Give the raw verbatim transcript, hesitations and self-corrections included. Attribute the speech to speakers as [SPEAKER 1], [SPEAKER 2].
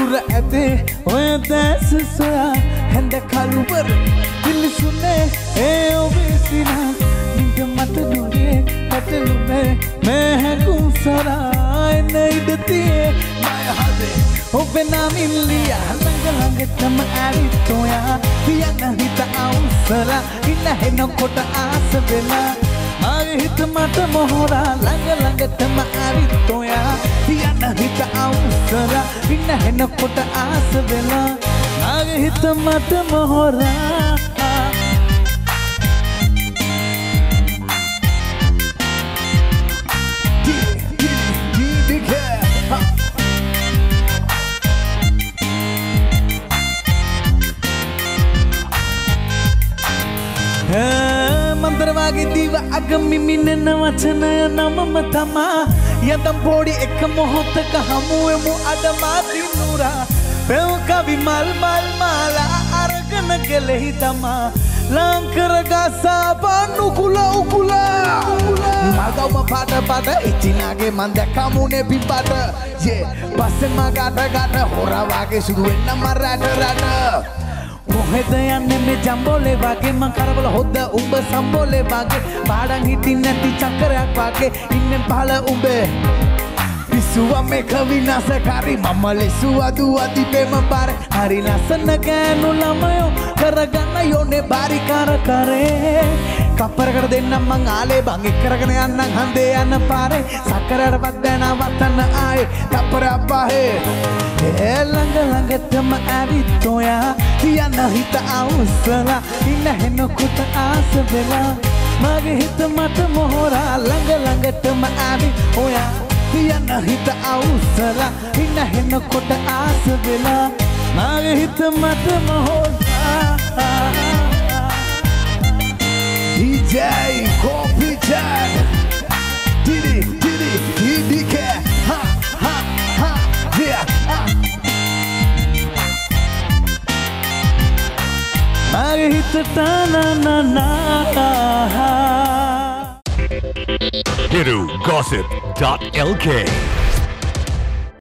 [SPEAKER 1] නුර ඇතේ ඔය දැස සොයා හැඳ කළුවර පිලිසුනේ ඒ ඔබේ සිනා නිග මට නුරේ පැටලුනේ මේ හැඟුම් සරා එන්න ඉඩතියේ මය හදේ ඔබේ නාමින් ලියා ළඟ ළඟටම ඇවිත් ඔයා තියන්න හිත අවසලා ඉන්න හෙනකොට ආස වෙලා මගේ හිත මට මොහොරා ළඟ ළඟටම ඇවිත් ඔයා තියන්න හිත අවසලා ඉන්න හෙනකොට ආස වෙලා මගේ හිත මට මොහොරා මන්දරවාගේ දීව අග මිමිනෙන වචනය නමම තමා යදම් පොඩි එක මොහොතක හමුවෙමු අඩමා දිනුරා පෙව් කවි මල් මල් මාලා අරගෙන ගෙලෙහි තමා ලංකර ගසා පන්නු කුල උකුල මගවම පාට පාට ඉතිනාගේ මන් දැක්කමුනේ පිපට යේ පස්සෙන් මගට ගට හොරා වාගේ සුදු වෙන්නම රට රට මොහෙද යන්නේ මේ ජම්බෝලේ වගේ මං කරවල හොද්ද උඹ සම්බෝලේ වගේ පාඩම් හිටින් නැති චක්‍රයක් වගේ ඉන්නේ පහල උඹේ පිස්සුවා මේක විනාශකාරී මම ලෙසුවා දුවා දිපෙම බාර හරි ලස්සන ගෑනු ළමයෝ කරගන්න යෝනේ බාරි කර කරේ කප්පර කර දෙන්නම් මං ආලේ බං එක් කරගෙන යන්නම් හන්දේ යන පාරේ සක්කරටපත් දැන වතන්න ආයේ කප්පර අප්පාහේ ඒ ළඟ ළඟටම ඇවිත් ඔයා තියන්න හිත අවසලා ඉන්න හෙනකොට ආස වෙලා මගේ හිත මට මොහොරා ළඟ ළඟටම ඇවිත් ඔයා තියන්න හිත අවසලා ඉන්න හෙනකොට ආස වෙලා මගේ හිත මට මොහොරා D J Copy Chan Didi Didi Didi K Ha Ha Ha Yeah Ha Mage hitata na na na
[SPEAKER 2] Hiru Gossip dot L K